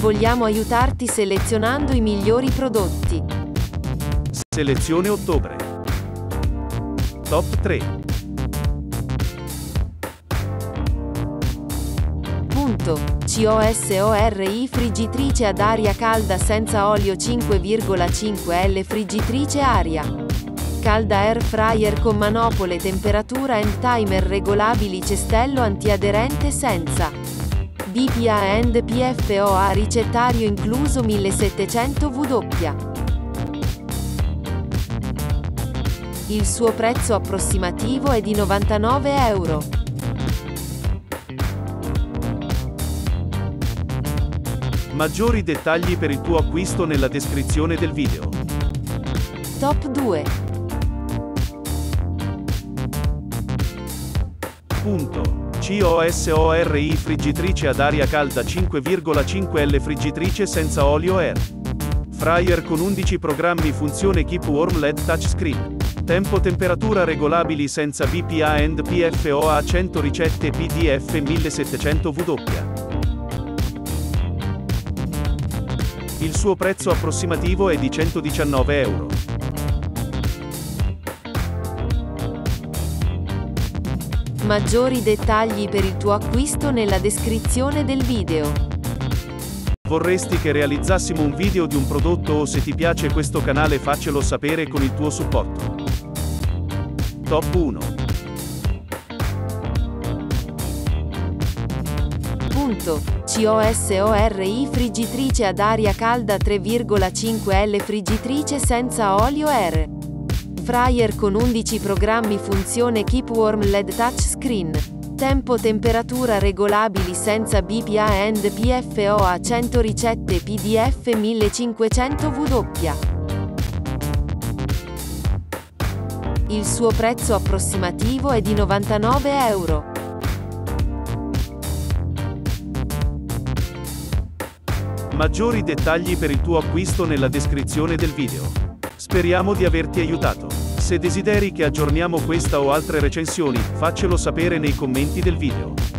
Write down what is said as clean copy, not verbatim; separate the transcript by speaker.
Speaker 1: vogliamo aiutarti selezionando i migliori prodotti.
Speaker 2: Selezione ottobre. Top 3.
Speaker 1: COSORI friggitrice ad aria calda senza olio 5,5 L friggitrice aria calda air fryer con manopole temperatura and timer regolabili cestello antiaderente senza BPA and PFOA ricettario incluso 1700 W. Il suo prezzo approssimativo è di €99.
Speaker 2: Maggiori dettagli per il tuo acquisto nella descrizione del video.
Speaker 1: Top 2.
Speaker 2: COSORI friggitrice ad aria calda 5,5 L friggitrice senza olio air fryer con 11 programmi funzione Keep Warm LED touchscreen tempo temperatura regolabili senza BPA and PFOA 100 ricette PDF 1700 W. Il suo prezzo approssimativo è di €119.
Speaker 1: Maggiori dettagli per il tuo acquisto nella descrizione del video.
Speaker 2: Vorresti che realizzassimo un video di un prodotto o se ti piace questo canale faccelo sapere con il tuo supporto. Top 1.
Speaker 1: COSORI friggitrice ad aria calda 3,5 L friggitrice senza olio air fryer con 11 programmi funzione Keep Warm LED touchscreen tempo temperatura regolabili senza BPA and PFOA 100 ricette PDF 1500 W. Il suo prezzo approssimativo è di €99.
Speaker 2: Maggiori dettagli per il tuo acquisto nella descrizione del video. Speriamo di averti aiutato. Se desideri che aggiorniamo questa o altre recensioni, faccelo sapere nei commenti del video.